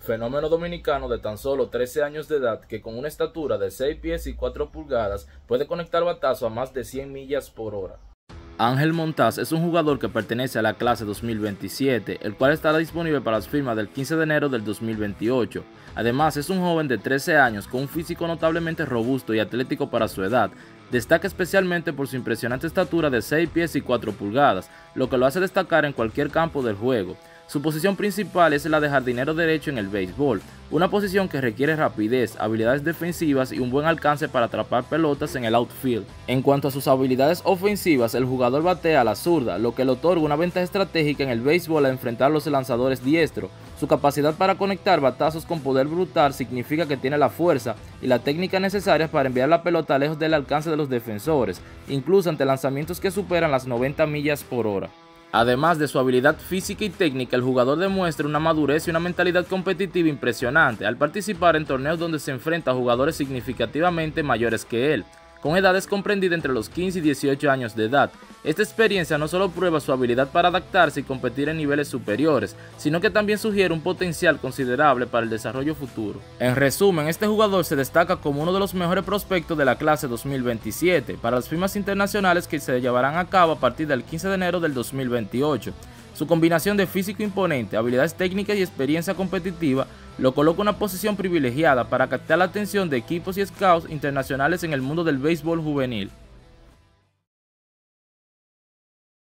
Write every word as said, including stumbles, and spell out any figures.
fenómeno dominicano de tan solo trece años de edad que con una estatura de seis pies y cuatro pulgadas puede conectar batazo a más de cien millas por hora. Ángel Montaz es un jugador que pertenece a la clase dos mil veintisiete, el cual estará disponible para las firmas del quince de enero del dos mil veintiocho. Además, es un joven de trece años con un físico notablemente robusto y atlético para su edad. Destaca especialmente por su impresionante estatura de seis pies y cuatro pulgadas, lo que lo hace destacar en cualquier campo del juego. Su posición principal es la de jardinero derecho en el béisbol, una posición que requiere rapidez, habilidades defensivas y un buen alcance para atrapar pelotas en el outfield. En cuanto a sus habilidades ofensivas, el jugador batea a la zurda, lo que le otorga una ventaja estratégica en el béisbol al enfrentar a los lanzadores diestros. Su capacidad para conectar batazos con poder brutal significa que tiene la fuerza y la técnica necesarias para enviar la pelota lejos del alcance de los defensores, incluso ante lanzamientos que superan las noventa millas por hora. Además de su habilidad física y técnica, el jugador demuestra una madurez y una mentalidad competitiva impresionante al participar en torneos donde se enfrenta a jugadores significativamente mayores que él, con edades comprendidas entre los quince y dieciocho años de edad. Esta experiencia no solo prueba su habilidad para adaptarse y competir en niveles superiores, sino que también sugiere un potencial considerable para el desarrollo futuro. En resumen, este jugador se destaca como uno de los mejores prospectos de la clase dos mil veintisiete para las firmas internacionales que se llevarán a cabo a partir del quince de enero del dos mil veintiocho. Su combinación de físico imponente, habilidades técnicas y experiencia competitiva lo coloca en una posición privilegiada para captar la atención de equipos y scouts internacionales en el mundo del béisbol juvenil.